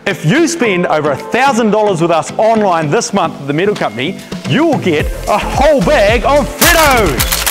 If you spend over $1,000 with us online this month at the Metal Company, you will get a whole bag of FREDDO!